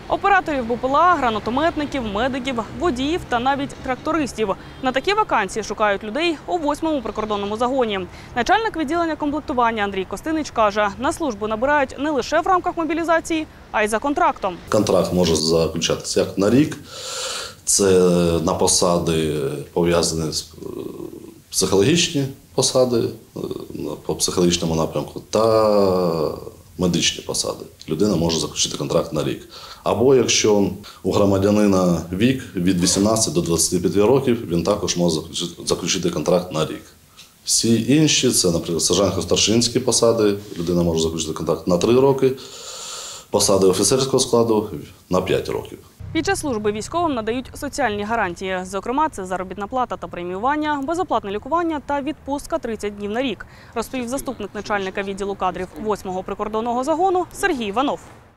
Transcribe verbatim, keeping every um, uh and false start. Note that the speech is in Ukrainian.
Операторів БПЛА, гранатометників, медиків, водіїв та навіть трактористів. На такі вакансії шукають людей у восьмому прикордонному загоні. Начальник відділення комплектування Андрій Костинич каже, на службу набирають не лише в рамках мобілізації, а й за контрактом. Контракт може заключатися як на рік. Це на посади пов'язані з психологічні посади по психологічному напрямку та медичні посади. Людина може заключити контракт на рік. Або якщо у громадянина вік від вісімнадцяти до двадцяти п'яти років, він також може заключити контракт на рік. Всі інші, це, наприклад, сержантсько-старшинські посади, людина може заключити контракт на три роки, посади офіцерського складу на п'ять років. Під час служби військовим надають соціальні гарантії. Зокрема, це заробітна плата та преміювання, безоплатне лікування та відпустка тридцять днів на рік, розповів заступник начальника відділу кадрів восьмого прикордонного загону Сергій Іванов.